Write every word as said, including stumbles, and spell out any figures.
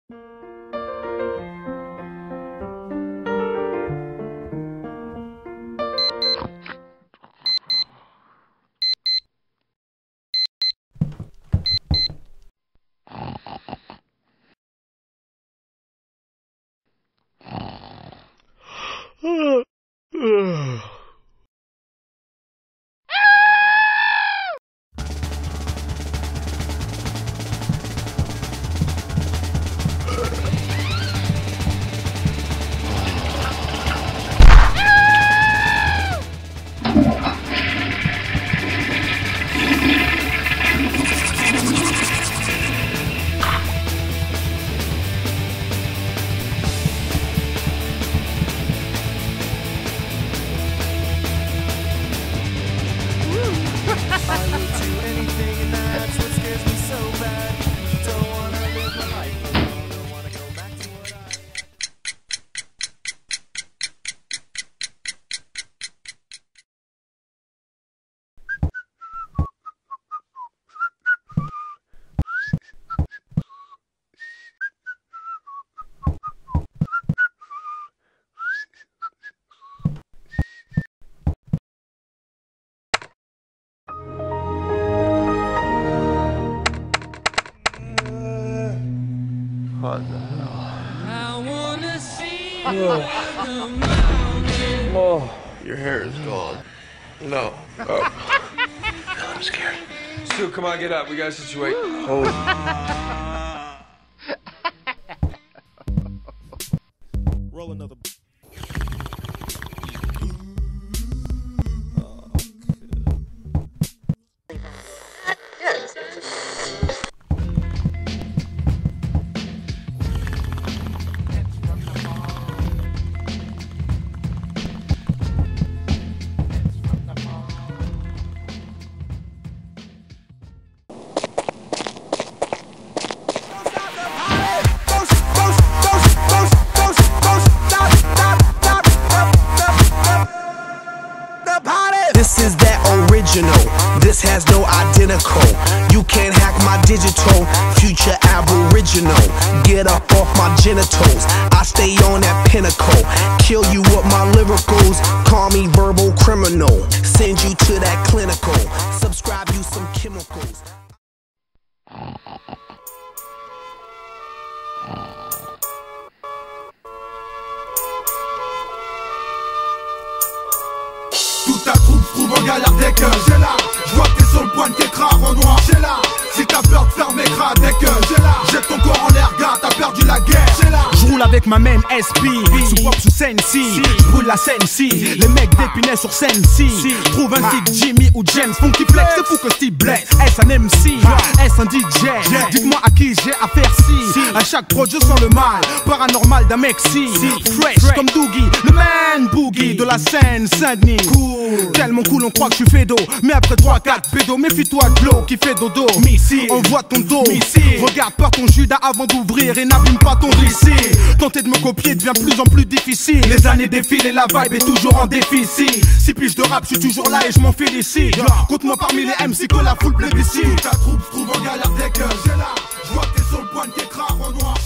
What the hell? Oh. Oh, your hair is gone. No. Oh. I'm scared. Stu, come on, get up. We gotta situate. Oh. Roll another. This is that original, this has no identical. You can't hack my digital, future aboriginal. Get up off my genitals, I stay on that pinnacle. Kill you with my lyricals, call me verbal criminal. Send you to that clinical, subscribe you some chemicals. Toute ta troupe se trouve en galère dès que j'ai là. Je vois que t'es sur le point de t'écraser en noir. J'ai là. Si t'as peur de faire mes cras dès que j'ai là. Jette ton corps en l'air, gars, t'as perdu la guerre. J'ai là. Je roule avec ma main S P, sous pop sous Sensi. Je brûle la scène si les mecs d'Épinay sur scène si. Trouve un type Jimmy ou James, Funky Flex, c'est fou que Steve blesse. Est-ce un M C, est-ce un D J? Dites-moi à qui j'ai affaire si. À chaque prod je sens le mal, paranormal d'un mec si. Fresh comme Doogie, le man boogie de la scène Saint-Denis. Cool, tellement cool on croit que je suis fédo. Mais après trois quatre pédos, méfie-toi de l'eau qui fait dodo. Missile, envoie ton dos. Missile, regarde pas ton Judas avant d'ouvrir et n'abîme pas ton récit. Tenter de me copier devient de plus en plus difficile. Les années défilent et la vibe est toujours en déficit. Six piges de rap, je suis toujours là et je m'en félicite. Compte-moi parmi les M C que la foule plébiscite. Toute ta troupe se trouve en galère dès que j'ai là. Je vois que t'es sur le point de t'écraser en noir.